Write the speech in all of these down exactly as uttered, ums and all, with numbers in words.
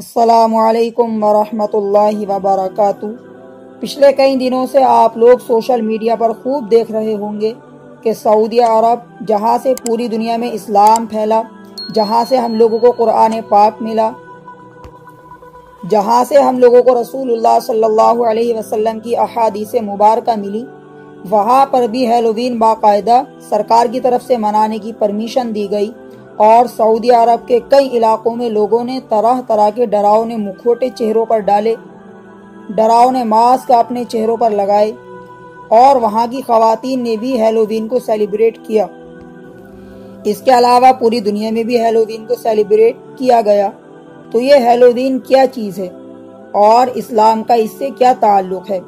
अस्सलामु अलैकुम वरहमतुल्लाहि वबरकातुहू। पिछले कई दिनों से आप लोग सोशल मीडिया पर खूब देख रहे होंगे कि सऊदी अरब, जहाँ से पूरी दुनिया में इस्लाम फैला, जहाँ से हम लोगों को कुरान पाक मिला, जहाँ से हम लोगों को रसूलुल्लाह सल्लल्लाहु अलैहि वसल्लम की अहादीस मुबारका मिली, वहाँ पर भी हैलोवीन बाकायदा सरकार की तरफ से मनाने की परमिशन दी गई। और सऊदी अरब के कई इलाकों में लोगों ने तरह तरह के डरावने मुखौटे चेहरों पर डाले, डरावने मास्क अपने चेहरों पर लगाए, और वहाँ की ख़वातीन ने भी हैलोवीन को सेलिब्रेट किया। इसके अलावा पूरी दुनिया में भी हैलोवीन को सेलिब्रेट किया गया। तो ये हैलोवीन क्या चीज़ है और इस्लाम का इससे क्या ताल्लुक़ है?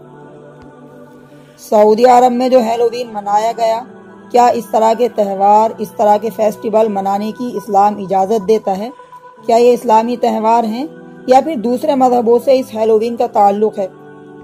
सऊदी अरब में जो हैलोवीन मनाया गया, क्या इस तरह के त्यौहार, इस तरह के फेस्टिवल मनाने की इस्लाम इजाज़त देता है? क्या ये इस्लामी त्यौहार हैं या फिर दूसरे मज़हबों से इस हैलोवीन का ताल्लुक़ है?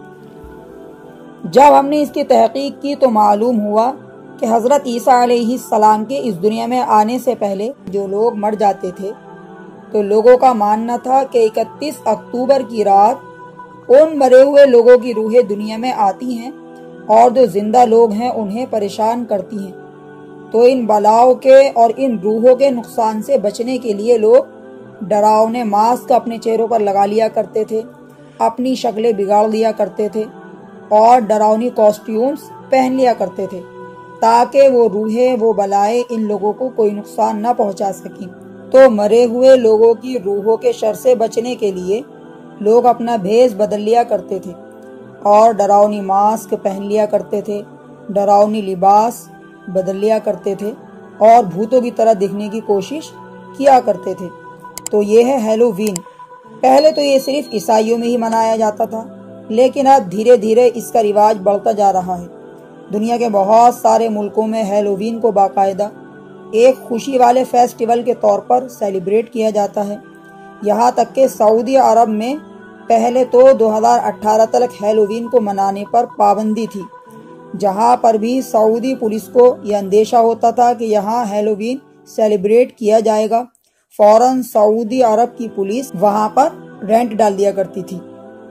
जब हमने इसकी तहकीक की तो मालूम हुआ कि हज़रत ईसा अलैहिस्सलाम के इस दुनिया में आने से पहले जो लोग मर जाते थे, तो लोगों का मानना था कि इकतीस अक्टूबर की रात उन मरे हुए लोगों की रूहें दुनिया में आती हैं और जो जिंदा लोग हैं उन्हें परेशान करती हैं। तो इन बलाओं के और इन रूहों के नुकसान से बचने के लिए लोग डरावने मास्क अपने चेहरों पर लगा लिया करते थे, अपनी शक्लें बिगाड़ लिया करते थे और डरावनी कॉस्ट्यूम्स पहन लिया करते थे, ताकि वो रूहें, वो बलाएं इन लोगों को कोई नुकसान न पहुंचा सकें। तो मरे हुए लोगों की रूहों के शर से बचने के लिए लोग अपना भेष बदल लिया करते थे और डरावनी मास्क पहन लिया करते थे, डरावनी लिबास बदल लिया करते थे और भूतों की तरह दिखने की कोशिश किया करते थे। तो ये है हैलोवीन। पहले तो ये सिर्फ ईसाइयों में ही मनाया जाता था, लेकिन अब धीरे धीरे इसका रिवाज बढ़ता जा रहा है। दुनिया के बहुत सारे मुल्कों में हैलोवीन को बाकायदा एक खुशी वाले फेस्टिवल के तौर पर सेलिब्रेट किया जाता है। यहाँ तक कि सऊदी अरब में पहले तो दो हज़ार अठारह तक हैलोवीन को मनाने पर पाबंदी थी। जहाँ पर भी सऊदी पुलिस को यह अंदेशा होता था कि यहाँ हैलोवीन सेलिब्रेट किया जाएगा, फौरन सऊदी अरब की पुलिस वहाँ पर रेंट डाल दिया करती थी।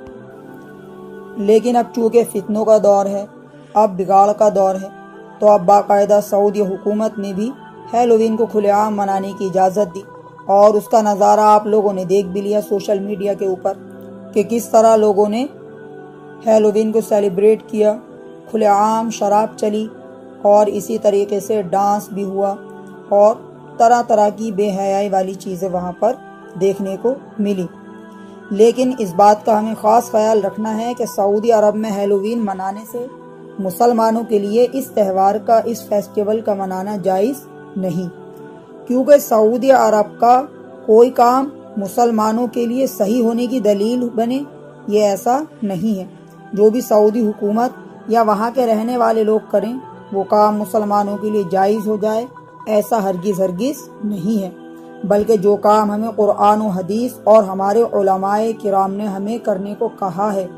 लेकिन अब चूँकि फितनों का दौर है, अब बिगाड़ का दौर है, तो अब बाकायदा सऊदी हुकूमत ने भी हैलोवीन को खुलेआम मनाने की इजाज़त दी। और उसका नज़ारा आप लोगों ने देख भी लिया सोशल मीडिया के ऊपर कि किस तरह लोगों ने हैलोवीन को सेलिब्रेट किया। खुलेआम शराब चली और इसी तरीके से डांस भी हुआ और तरह तरह की बेहयाई वाली चीज़ें वहाँ पर देखने को मिली। लेकिन इस बात का हमें ख़ास ख्याल रखना है कि सऊदी अरब में हैलोवीन मनाने से मुसलमानों के लिए इस त्यौहार का, इस फेस्टिवल का मनाना जायज़ नहीं, क्योंकि सऊदी अरब का कोई काम मुसलमानों के लिए सही होने की दलील बने, ये ऐसा नहीं है। जो भी सऊदी हुकूमत या वहाँ के रहने वाले लोग करें वो काम मुसलमानों के लिए जायज़ हो जाए, ऐसा हरगिज़ हरगिज़ नहीं है। बल्कि जो काम हमें कुरान और हदीस और हमारे उलमाए किराम ने हमें करने को कहा है,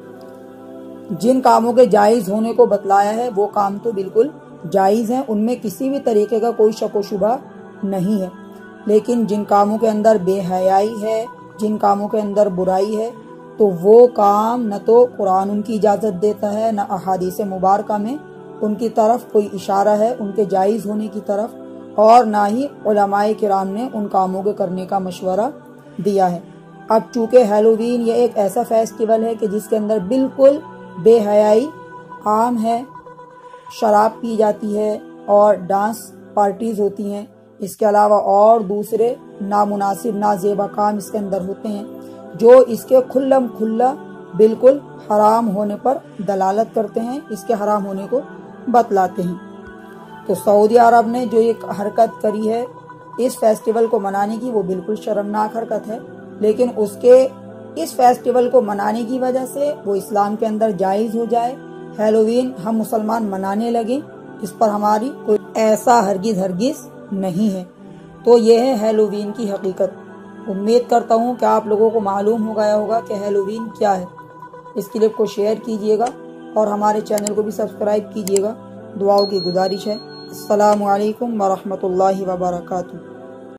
जिन कामों के जायज़ होने को बतलाया है, वो काम तो बिल्कुल जायज़ हैं, उनमें किसी भी तरीके का कोई शक व शुबा नहीं है। लेकिन जिन कामों के अंदर बेहयाई है, जिन कामों के अंदर बुराई है, तो वो काम न तो कुरान उनकी इजाज़त देता है, न अहादीस मुबारका में उनकी तरफ कोई इशारा है उनके जायज़ होने की तरफ, और ना ही उलमाए किराम ने उन कामों के करने का मशवरा दिया है। अब चूँकि हैलोवीन ये एक ऐसा फेस्टिवल है कि जिसके अंदर बिल्कुल बेहयाई आम है, शराब पी जाती है और डांस पार्टीज़ होती हैं, इसके अलावा और दूसरे नामुनासिब नाजेबा काम इसके अंदर होते हैं, जो इसके खुल्लम खुल्ला बिल्कुल हराम होने पर दलालत करते हैं, इसके हराम होने को बतलाते हैं। तो सऊदी अरब ने जो एक हरकत करी है इस फेस्टिवल को मनाने की, वो बिल्कुल शर्मनाक हरकत है। लेकिन उसके इस फेस्टिवल को मनाने की वजह से वो इस्लाम के अंदर जायज़ हो जाए, हैलोवीन हम मुसलमान मनाने लगे, इस पर हमारी कोई ऐसा हरगिज़ हरगिज़ नहीं है। तो ये है हैलोवीन की हकीकत। उम्मीद करता हूँ कि आप लोगों को मालूम हो गया होगा कि हैलोवीन क्या है। इस क्लिप को शेयर कीजिएगा और हमारे चैनल को भी सब्सक्राइब कीजिएगा। दुआओं की गुजारिश है। अस्सलामु अलैकुम वरहमतुल्लाहि वबरकातुहू।